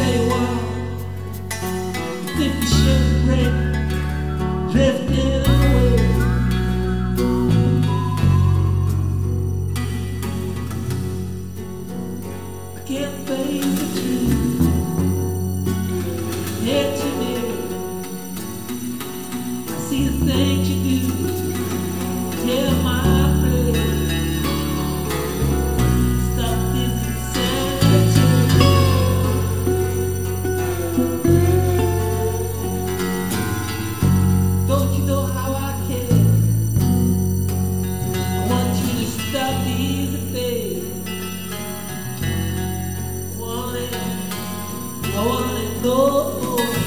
say what? Think you should break, drifting away. I can't face the truth. Head to me. I see the things you do. Tell my place. Stop this insanity. Don't you know how I care? I want you to stop these affairs. I want it no.